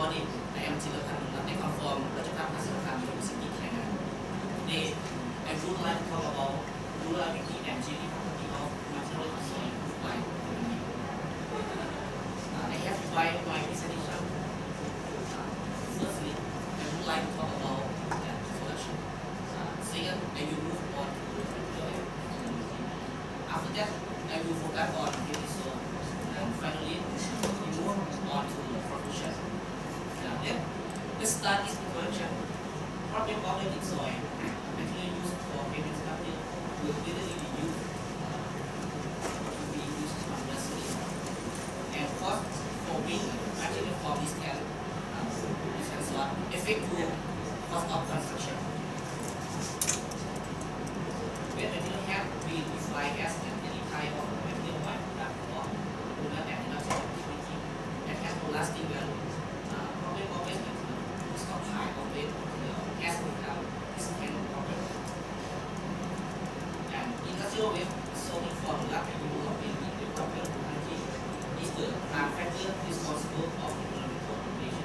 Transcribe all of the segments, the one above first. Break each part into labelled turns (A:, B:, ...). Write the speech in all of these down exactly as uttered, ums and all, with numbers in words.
A: everybody. I am Jilakan, I come from Rajakarta Pasir University, Thailand. Today, I would like to talk about durability and engineering property of material soil by community. Uh, I have divided my presentation. Uh, firstly, I would like to talk about that selection. Uh, second, I will move on to the material. After that, I will focus on the soil. And finally, we move on to the conclusion. Now, then, let's start this introduction. Problem of organic soil, material used for pavement structure, will readily be used uh, to be used universally. And cost for being material from this can uh, this can sort affect to cost of construction. When material have been defined as any type of material by product or product and industrial activity that has no lasting value, uh, problem of waste material, stockpile of waste material has become a significant problem. And industrial waste solely from rapid development in the development country is the prime factor responsible of environmental pollution.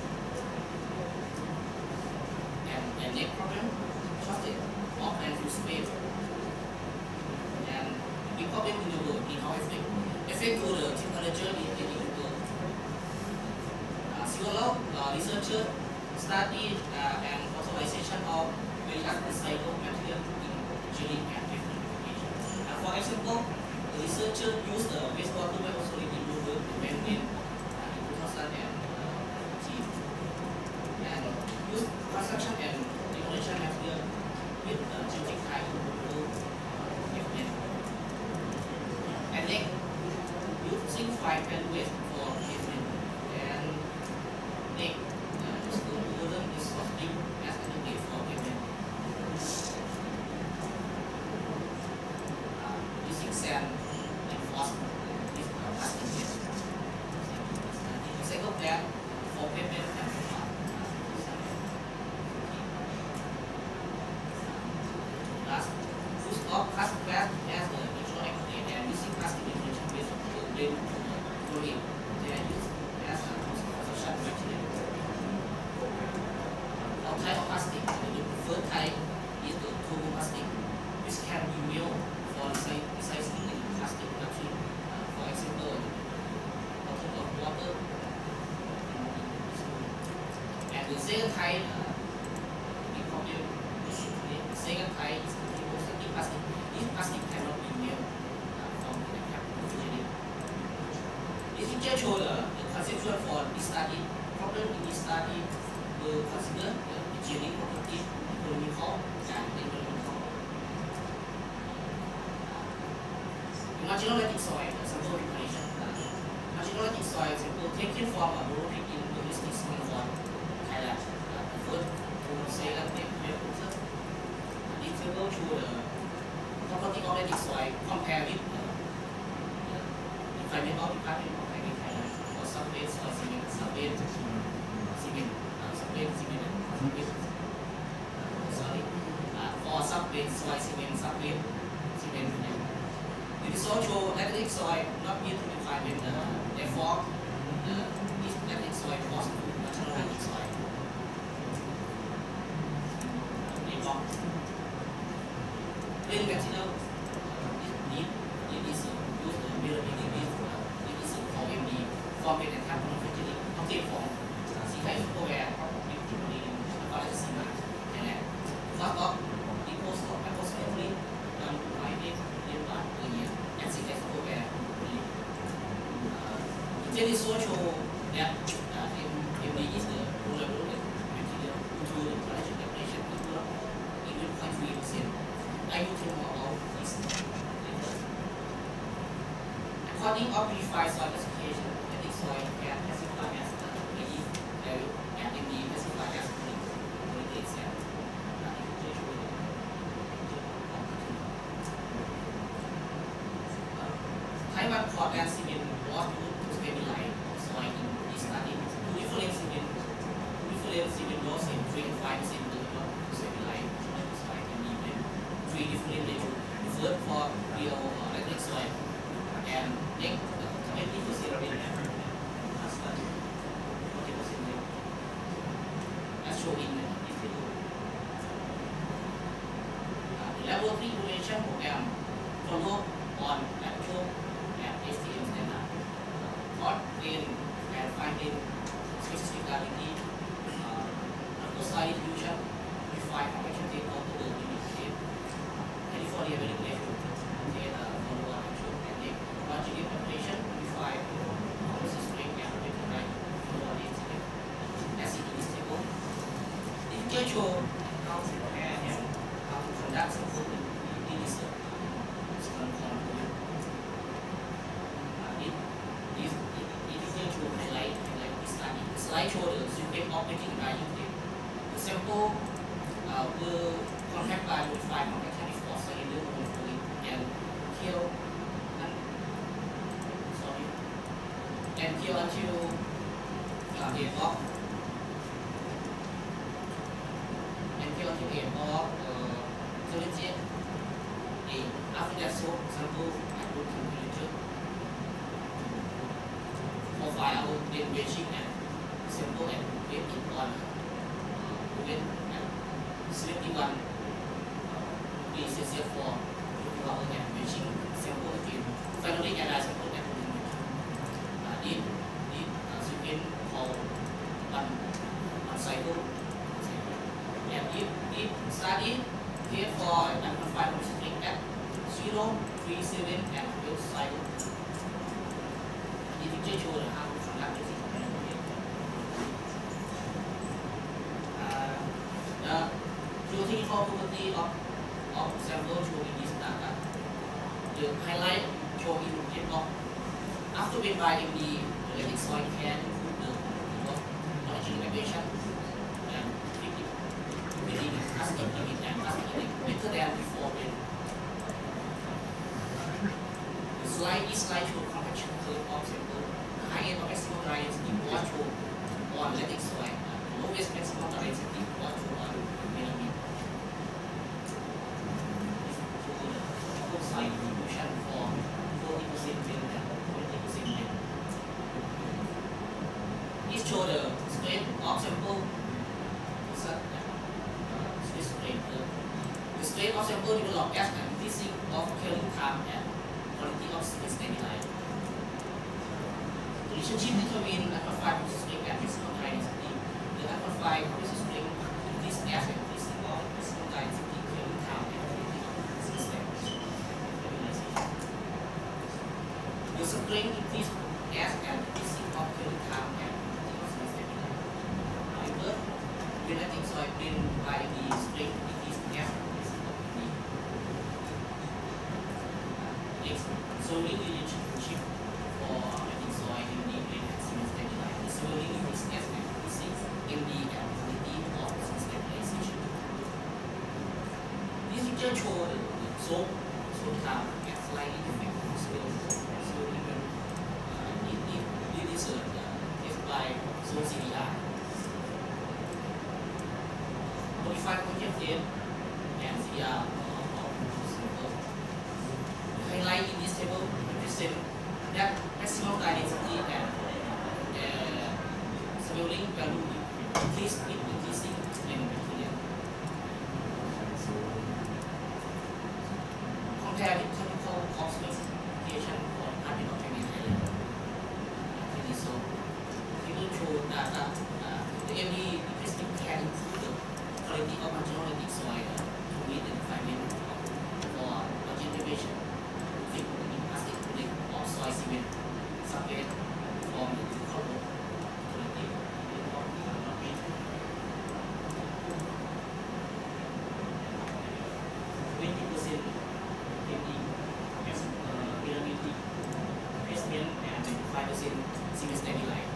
A: And the next problem, shortage of landfill space. And the problem in the world, greenhouse effect, effect to the temperature in the world. Uh, several uh, researchers study uh, and authorization of various recycled material in engineering and pavement application. Uh, for example, the researcher used the wastewater microsolid removal event in uh, two thousand three and used construction and demolition material with uh, genetic type removal pavement. And then using fine and waste for pavement. And then sand and phosphorus with plastic waste. Second that for pavement and last, use of plastic waste as a natural activity and using plastic insulation waste to build chlorine. They are used as a construction material. All type of plastic, the preferred type is the thermoplastic, which can be milled for recycling in plastic production. Uh, for example, bottle of water. And the second type, uh, we probably basically the second type is the thermostatic plastic. This plastic cannot be milled uh, from the refrigerator. This picture shows uh, the conceptual for this study. Problem in this study will consider the engineering property, economical and environmental. Marginal soil, sample preparation. Marginal soil sample taken from a borrowing in domestic soil, Thailand. First, to say that they have put this table to the property of organic soil compared with the environmental department of Thailand for subway soil cement, subway cement, subway cement, sorry, for subway soil cement, subway cement. It is also organic soil not meet the requirement, uh, therefore, uh, this organic soil was natural organic soil. Therefore, when material is need, it is uh, used to build a big it is for M D, format and type manufacturing, okay, for C K software, typically, college cinema, and then, what of the post of approximately one to five days per year. It is also that uh, M D is the reliable material to the college application in Europe, even zero point three percent. I will tell more about this later. According to purified soil classification, organic soil can classify as the A E value and M D classify as polluted sand. Taiwan Port and cement was used to stabilize soil show how to prepare and how to conduct simple research. It's one component. Uh, it, it, it, it is going to highlight, highlight this study. The slide show the sequence of making by using the sample uh, will contact by modify contact for cylinder and kill and sorry and kill until uh, the end of and kill until the end of uh, solid after that so sample I put temperature for file then weighing and sample and weight it on uh, weight and seventy-one degrees Celsius for two hours and weighing sample again. Finally analyze sample and uh, did did uh, sequence called one one cycle and if if study here for and confine string at zero, three, seven, and twelve cycle. The picture shows how to conduct the uh, the geotechnical property of, of sample shown in this data. The highlight shown in the block. After being by in the magnetic soil can include the origin equation and within plastic limit and plastic limit better than before when slide is slide show compaction curve of sample. The high end of maximum density was shown on magnetic soil. The lowest maximum density was shown on melamine. This is the whole slide distribution for forty percent wind and twenty percent wind. This shows the strength of sample. This strength. The strength of sample developed as an increasing of killing time and quality of stability. The relationship between alpha string and maximum density. The alpha string increase as an increasing of maximum density, clearing time, and quality of stability. The string increase as an increasing of clearing time and quality of stability. However, magnetic soil been by the string increase as solely relationship for magnetic soil in the brain and stability. The solely is as increasing in the ability of stabilization. This picture shows the slope, slope time, and slightly different. So, so even uh, it, it, it is uh, is by slope C D I. Modified conjecture and C D R. Highlight in this table represent that maximum density and uh, swelling value increase with increasing in bacteria. Compare with chemical of specification for particle chemical. Okay, so we will show that uh, the M D increasing can improve the quality of magnetic soil to meet the requirement for regeneration. Soil cement separate from the color quality of twenty percent M D as melamine replacement and five percent cement stabilized.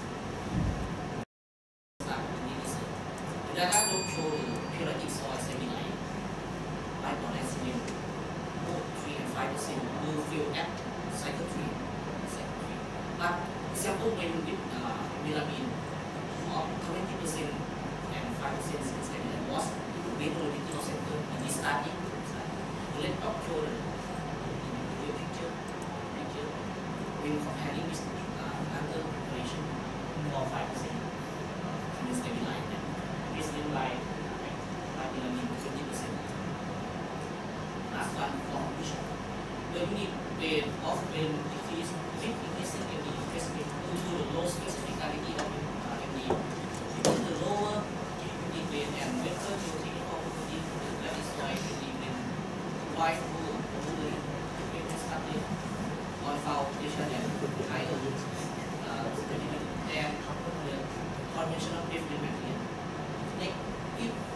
A: The data don't show the periodic soil stabilized by potassium cement both three and five percent will fill at cycle three, cycle three. But sample when with uh, melamine of twenty percent and five percent stability was made already of sample in this study. The left top show the picture, picture when comparing with uh, other preparation for five percent stability. This is by by melamine twenty percent. Last one for vision. The unit weight of brain decrease with increasing in the investment due to the low specificity of uh, M D. Because the lower unit weight and better geotechnical property that is why the brain wide rule probably will study on foundation and higher uh, and the conventional pavement material. Like if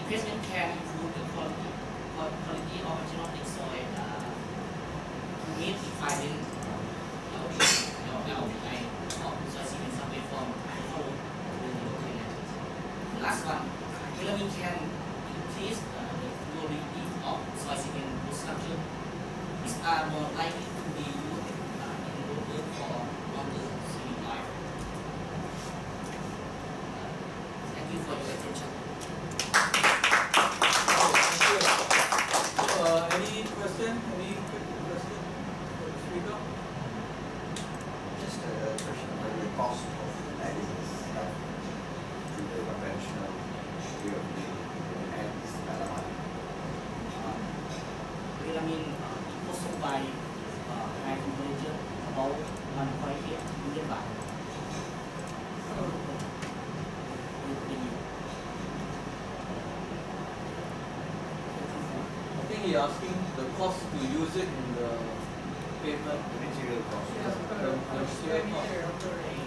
A: replacement can improve the quality quality of genomic soil uh, to meet defining L P I of soil semen sample from food to the last one, Hillary can increase uh, the fluidity of soil semen root structure. These are more likely to be used uh, in root for longer swimming life. Uh, thank you for your attention.
B: Uh, any question? Any quick question for the speaker?
C: Just a question on the cost of analysis of to the conventional way of doing and this melamine.
A: Uh, melamine uh, also by uh, high temperature about one point eight million baht.
B: I think he's asking the cost to use it in the pavement.
C: The material cost.
B: The, the material cost.